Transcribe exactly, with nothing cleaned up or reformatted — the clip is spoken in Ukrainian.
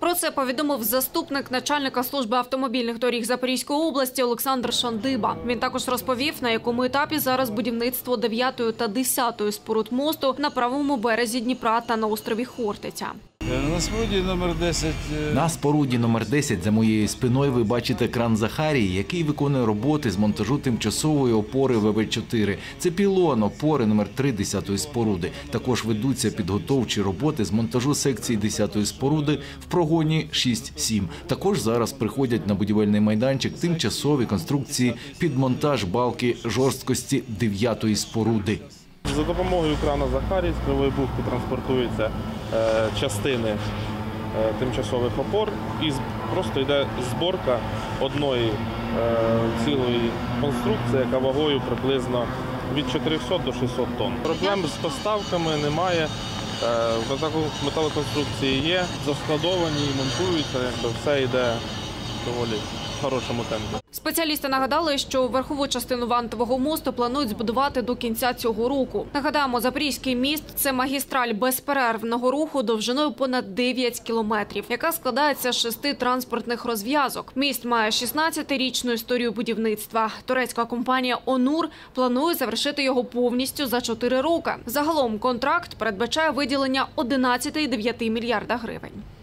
Про це повідомив заступник начальника служби автомобільних доріг Запорізької області Олександр Шандиба. Він також розповів, на якому етапі зараз будівництво дев'ятої та десятої споруд мосту на правому березі Дніпра та на острові Хортиця. На споруді номер десять. На споруді номер десять за моєю спиною ви бачите кран Захарії, який виконує роботи з монтажу тимчасової опори Ве Ве чотири. Це пілон опори номер три десятої споруди. Також ведуться підготовчі роботи з монтажу секції десятої споруди в прогоні шість сім. Також зараз приходять на будівельний майданчик тимчасові конструкції під монтаж балки жорсткості дев'ятої споруди. За допомогою крана Захарії з Кривої Бухти транспортуються е, частини е, тимчасових опор і просто йде зборка одної е, цілої конструкції, яка вагою приблизно від чотирьохсот до шестисот тонн. Проблем з поставками немає, е, металоконструкції є, заскладовані і монтуються, якби все йде доволі в хорошому темпі. Спеціалісти нагадали, що верхову частину вантового мосту планують збудувати до кінця цього року. Нагадаємо, Запорізький міст – це магістраль безперервного руху довжиною понад дев'ять кілометрів, яка складається з шести транспортних розв'язок. Міст має шістнадцятирічну історію будівництва. Турецька компанія «Онур» планує завершити його повністю за чотири роки. Загалом контракт передбачає виділення одинадцять цілих дев'ять десятих мільярда гривень.